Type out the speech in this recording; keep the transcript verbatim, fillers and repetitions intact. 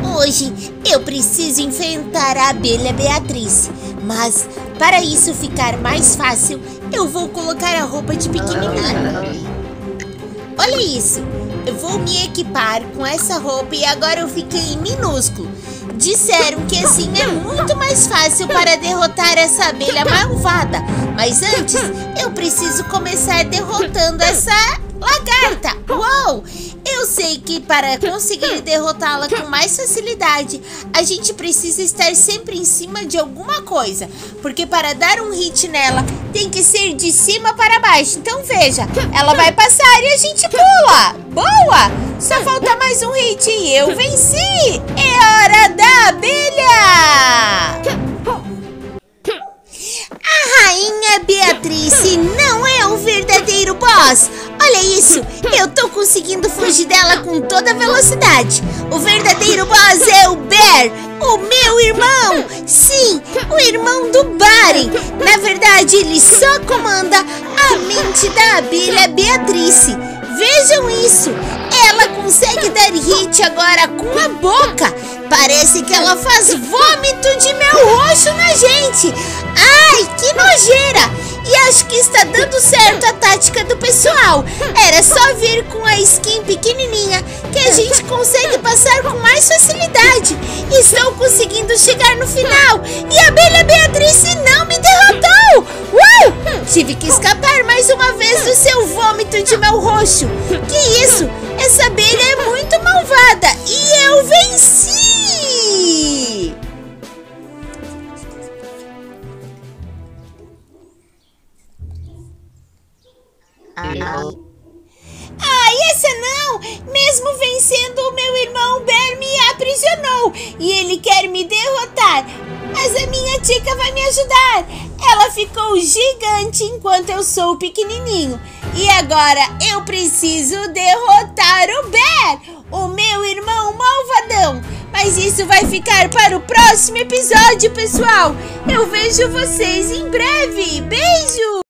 Hoje eu preciso enfrentar a abelha Beatriz, mas para isso ficar mais fácil, eu vou colocar a roupa de pequenininho. Olha isso, eu vou me equipar com essa roupa e agora eu fiquei minúsculo. Disseram que assim é muito mais fácil para derrotar essa abelha malvada, mas antes eu preciso começar derrotando essa lagarta. Uou! Eu sei que para conseguir derrotá-la com mais facilidade, a gente precisa estar sempre em cima de alguma coisa. Porque para dar um hit nela, tem que ser de cima para baixo. Então veja, ela vai passar e a gente pula. Boa! Só falta mais um hit e eu venci! É hora da abelha! A rainha Beatriz não é o verdadeiro boss. Olha isso, eu tô conseguindo fugir dela com toda velocidade. O verdadeiro boss é o Bear, o meu irmão. Sim, o irmão do Baren. Na verdade, ele só comanda a mente da abelha Beatriz. Vejam isso, ela consegue dar hit agora com a boca. Parece que ela faz vômito de mel roxo na gente. Ai, que nojeira! E acho que está dando certo a tática do pessoal. Era só vir com a skin pequenininha que a gente consegue passar com mais facilidade. Estou conseguindo chegar no final e a abelha Beatriz não me derrotou. Uau! Tive que escapar mais uma vez do seu vômito de mel roxo. Que isso? Essa abelha é muito malvada e eu venci! Ai, essa não! Mesmo vencendo, o meu irmão Bear me aprisionou e ele quer me derrotar. Mas a minha tica vai me ajudar. Ela ficou gigante enquanto eu sou pequenininho. E agora eu preciso derrotar o Bear, o meu irmão malvadão. Mas isso vai ficar para o próximo episódio, pessoal. Eu vejo vocês em breve. Beijo!